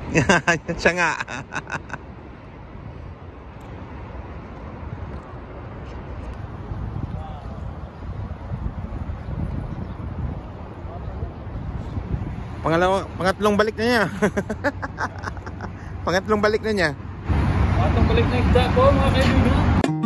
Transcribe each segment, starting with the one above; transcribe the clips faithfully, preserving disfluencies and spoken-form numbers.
Siya nga. Pangalawa, pangatlong balik na niya. Pangatlong balik na niya. Pangatlong balik na isda po mga kaibigan.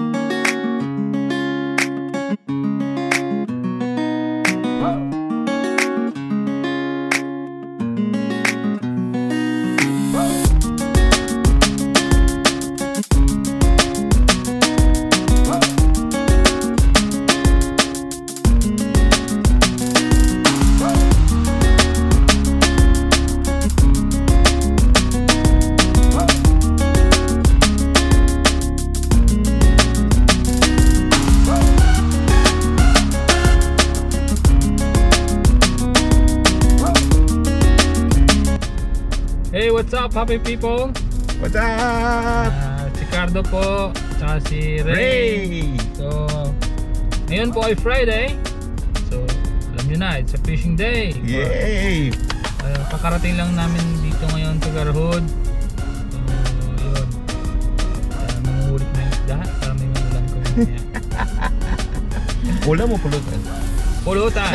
Hey, what's up happy people? What's up? Uh, si Cardo po, tsaka si Ray. Ray. So, ngayon po ay Friday. So, alam nyo na, it's a fishing day. Yay! Uh, kakarating lang namin dito ngayon sa Garhood. So, yun. Uh, manguhulit na yung isda para may magulang ko yun. Ulam mo pulutan? Pulutan!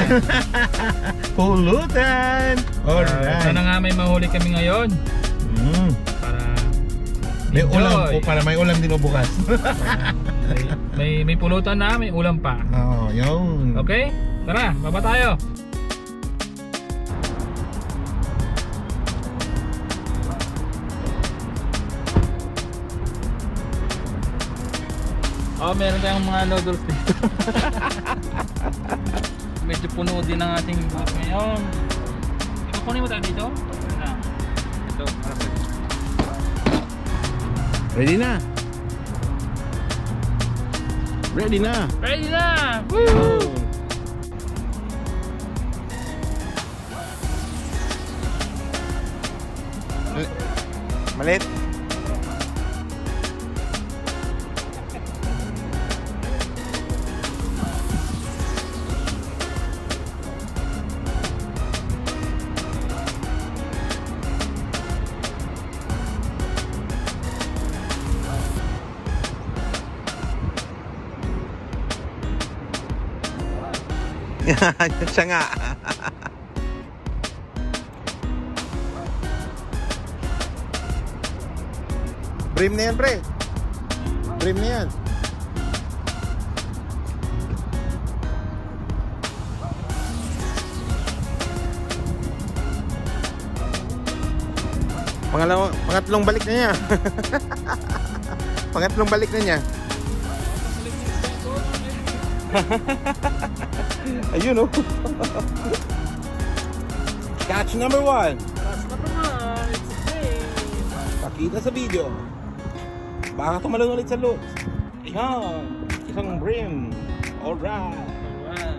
Pulutan! Alright. Uh, sana nga may mahuli kami ngayon. Mm. Para may enjoy. ulam po, para may ulam din o bukas. may, may, may pulutan na, may ulam pa. Oo, oh, yun. Okay? Tara, baba tayo. Oh, meron tayong mga noodles dito. Medyo puno din ang ating boat ngayon. Ipakunin mo tayo dito? Ito, ito para sa Ready na? Ready na? ready na! Woo! Malit. Siya nga. Brim na yan, pre. Brim na yan. Pangalawa, pangatlong balik na niya. Pangatlong balik na niya. Ayun oh. Catch number one. Catch number one. It's a day. Pakita sa video. Baka tumalon ulit sa loot. Ayan. Isang brim. Alright. Alright.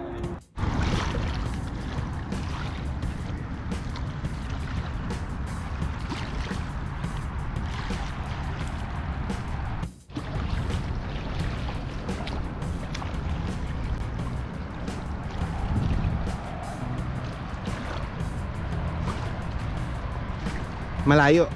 Malayo.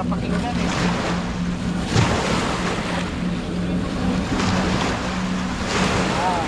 pakinggan eh. Ah.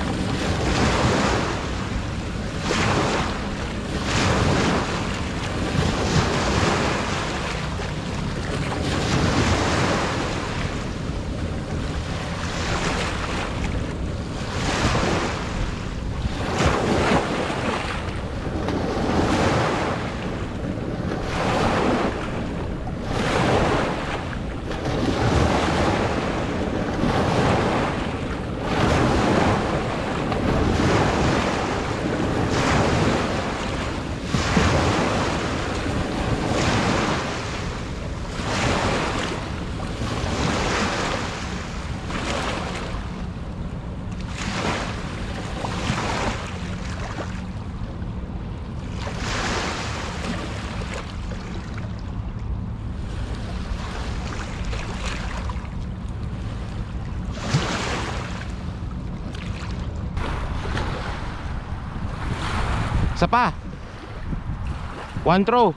Isa pa. One throw.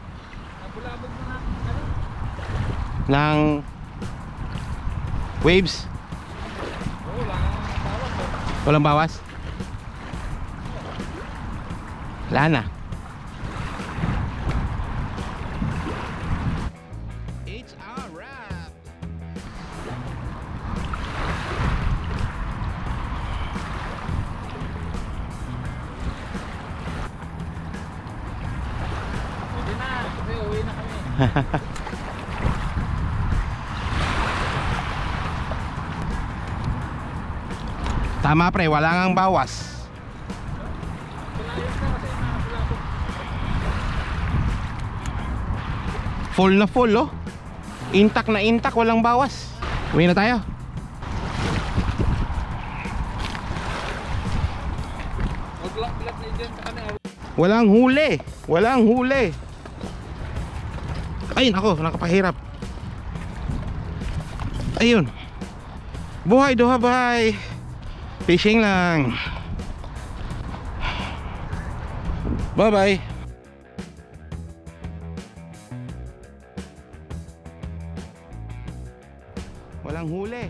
Ng waves. Walang bawas. Wala na. It's a wrap. Pwede na, kasi uwi na kami. Tama pre, wala ngang bawas. Full na full oh. Intact na intact, walang bawas. Uwi na tayo. Walang huli. Walang huli. Ayun ako, nakapahirap. Ayun. Buhay doha bye. Fishing lang. Bye bye. Walang huli.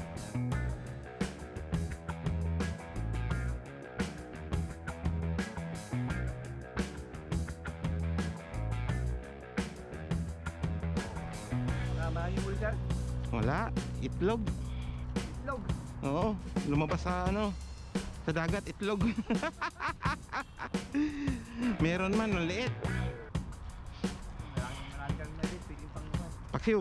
Wala, itlog. Itlog. Oo, lumabas sa ano, sa dagat, itlog. Meron man, ang liit. Paksiw.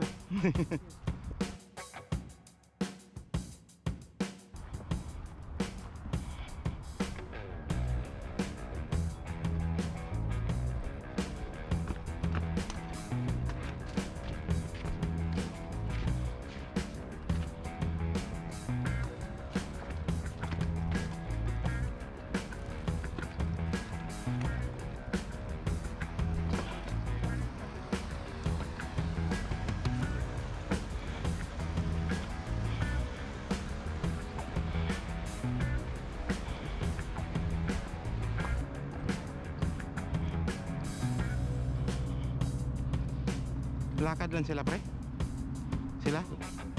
Lakad lang sila pre. Sila